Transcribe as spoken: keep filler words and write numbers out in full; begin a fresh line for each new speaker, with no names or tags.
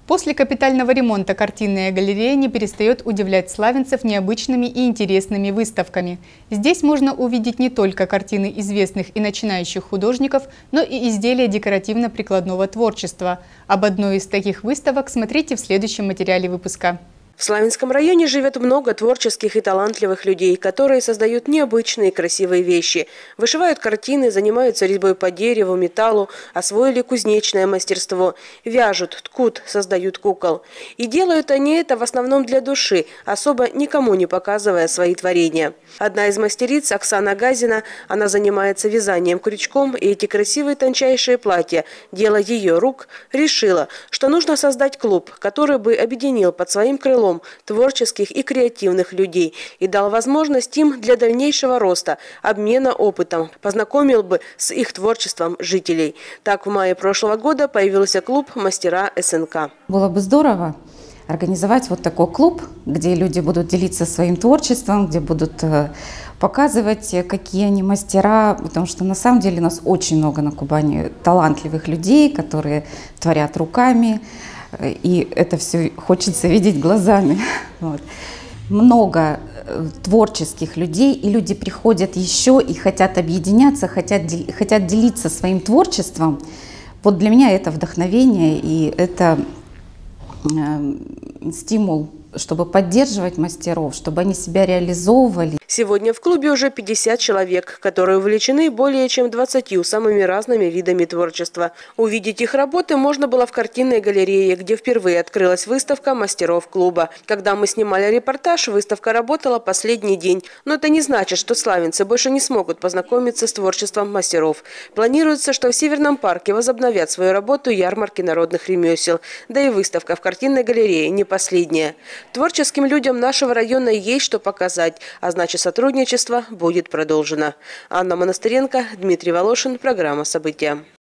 После капитального ремонта картинная галерея не перестает удивлять славянцев необычными и интересными выставками. Здесь можно увидеть не только картины известных и начинающих художников, но и изделия декоративно-прикладного творчества. Об одной из таких выставок смотрите в следующем материале выпуска.
В Славянском районе живет много творческих и талантливых людей, которые создают необычные и красивые вещи. Вышивают картины, занимаются резьбой по дереву, металлу, освоили кузнечное мастерство. Вяжут, ткут, создают кукол. И делают они это в основном для души, особо никому не показывая свои творения. Одна из мастериц, Оксана Газина, она занимается вязанием крючком, и эти красивые тончайшие платья, дело ее рук, решила, что нужно создать клуб, который бы объединил под своим крылом творческих и креативных людей и дал возможность им для дальнейшего роста, обмена опытом, познакомил бы с их творчеством жителей. Так в мае прошлого года появился клуб «Мастера СНК».
Было бы здорово организовать вот такой клуб, где люди будут делиться своим творчеством, где будут показывать, какие они мастера, потому что на самом деле у нас очень много на Кубани талантливых людей, которые творят руками. И это все хочется видеть глазами. Вот. Много творческих людей, и люди приходят еще и хотят объединяться, хотят, хотят делиться своим творчеством. Вот для меня это вдохновение, и это э, стимул, чтобы поддерживать мастеров, чтобы они себя реализовывали.
Сегодня в клубе уже пятьдесят человек, которые увлечены более чем двадцатью самыми разными видами творчества. Увидеть их работы можно было в картинной галерее, где впервые открылась выставка мастеров клуба. Когда мы снимали репортаж, выставка работала последний день. Но это не значит, что славянцы больше не смогут познакомиться с творчеством мастеров. Планируется, что в Северном парке возобновят свою работу ярмарки народных ремесел. Да и выставка в картинной галерее не последняя. Творческим людям нашего района есть что показать, а значит, сотрудничество будет продолжено. Анна Монастыренко, Дмитрий Волошин, программа «События».